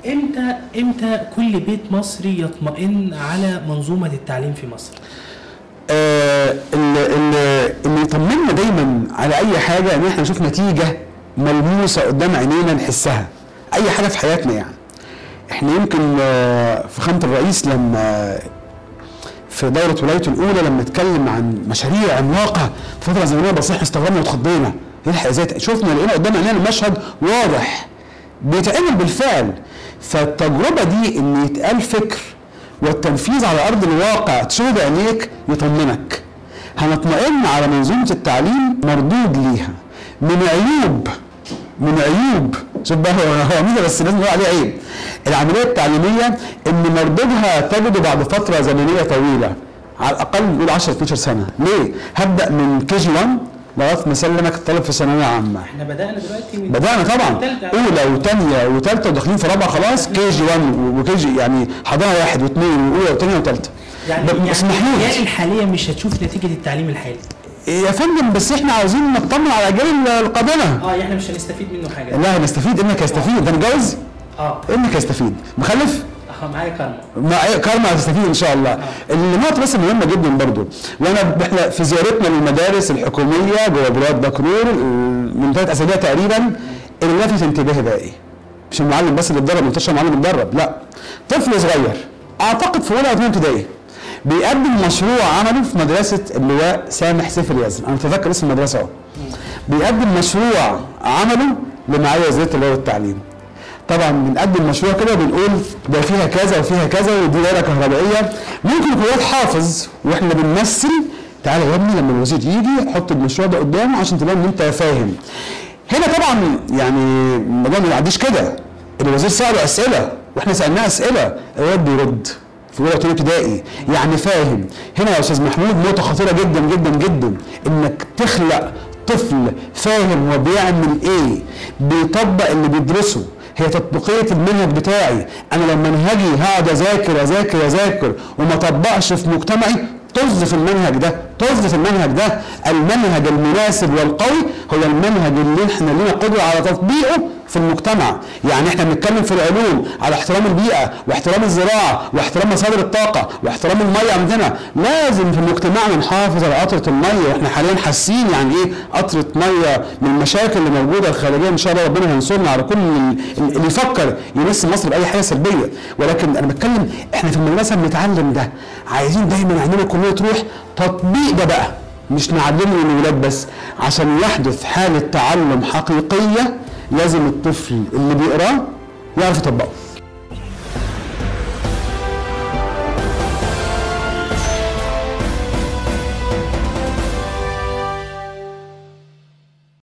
امتى كل بيت مصري يطمئن على منظومه التعليم في مصر؟ اللي يطمنا دايما على اي حاجه ان احنا نشوف نتيجه ملموسه قدام عينينا نحسها، اي حاجه في حياتنا يعني. احنا يمكن فخامه الرئيس لما في دوره ولايته الاولى لما اتكلم عن مشاريع عملاقه في فتره زمنيه بسيطه احنا استغربنا واتخضينا، يلحق ذات شفنا لقينا قدام عينينا المشهد واضح بيتعمل بالفعل. فالتجربه دي ان يتقال فكر والتنفيذ على ارض الواقع تشوف بعينيك يطمنك. هنطمئن على منظومه التعليم مردود ليها من عيوب شوف بقى هو ميزه بس لازم نقول عليه عيب. العمليه التعليميه ان مردودها تجد بعد فتره زمنيه طويله، على الاقل نقول 10 12 سنه. ليه؟ هبدا من كي جي 1 لغايه ما اسلمك الطالب في ثانويه عامه. احنا بدانا دلوقتي بدانا طبعا اولى وثانيه وثالثه وداخلين في رابعه خلاص. كي جي 1 وكي جي يعني حضانه واحد واثنين واولى وثانيه وثالثه. يعني الاجيال الحاليه مش هتشوف نتيجه التعليم الحالي يا فندم، بس احنا عاوزين نطمن على الاجيال القادمه. احنا مش هنستفيد منه حاجه. لا هنستفيد. ابنك هيستفيد. ده متجوز؟ ابنك هيستفيد. مخلف؟ معايا كارما. معايا كارما هتستفيد ان شاء الله. النقطه بس مهمه جدا برضو، احنا في زيارتنا للمدارس الحكوميه جوه بلاد دكرور من 3 اسابيع تقريبا، اللي لفت انتباهي بقى ايه؟ مش المعلم بس اللي اتدرب، منتشر معلم اتدرب، لا، طفل صغير اعتقد في اولى او ثانيه ابتدائي بيقدم مشروع عمله في مدرسه اللواء سامح سيف اليزن، انا متذكر اسم المدرسه اهو. بيقدم مشروع عمله لمعالي وزيره اللي هو التعليم. طبعا بنقدم مشروع كده بنقول ده فيها كذا وفيها كذا ودي دايره كهربائيه، ممكن يكون واد حافظ واحنا بنمثل تعالى يا ابني لما الوزير يجي حط المشروع ده قدامه عشان تبان ان انت فاهم. هنا طبعا يعني الموضوع ما يعديش كده، الوزير ساله اسئله واحنا سالناه اسئله، الواد بيرد في اولى وثانيه ابتدائي يعني فاهم. هنا يا استاذ محمود نقطه خطيره جدا جدا جدا، انك تخلق طفل فاهم هو بيعمل ايه، بيطبق اللي بيدرسه. هي تطبيقيه المنهج بتاعي، انا لو منهجي هقعد اذاكر وما اطبقش في مجتمعي، طز في المنهج ده. المنهج المناسب والقوي هو المنهج اللي احنا لنا قدره على تطبيقه في المجتمع. يعني احنا بنتكلم في العلوم على احترام البيئه واحترام الزراعه واحترام مصادر الطاقه واحترام الميه عندنا، لازم في مجتمعنا نحافظ على قطره الميه، واحنا حاليا حاسين يعني ايه قطره ميه من المشاكل اللي موجوده الخارجيه. ان شاء الله ربنا هينصرنا على كل اللي يفكر يمس مصر باي حاجه سلبيه، ولكن انا بتكلم احنا في المدرسه بنتعلم ده، عايزين دايما عندنا كليه تروح تطبيق ده بقى، مش نعلمه للولاد بس. عشان يحدث حاله تعلم حقيقيه لازم الطفل اللي بيقراه يعرف يطبقه.